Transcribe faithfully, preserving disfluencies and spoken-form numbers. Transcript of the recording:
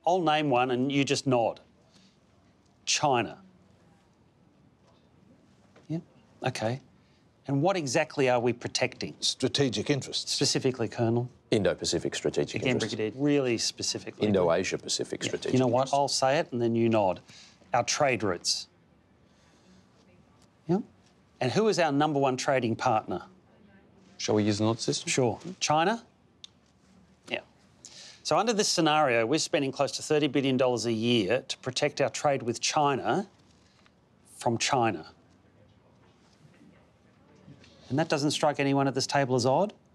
I'll name one and you just nod. China. Yeah, OK. And what exactly are we protecting? Strategic interests. Specifically, Colonel? Indo-Pacific strategic Again, interests. Brigadier, really specifically. Indo-Asia-Pacific Yeah. strategic You know what? interests. I'll say it and then you nod. Our trade routes. Yeah. And who is our number one trading partner? Shall we use the nod system? Sure. China? Yeah. So under this scenario, we're spending close to thirty billion dollars a year to protect our trade with China from China. And that doesn't strike anyone at this table as odd?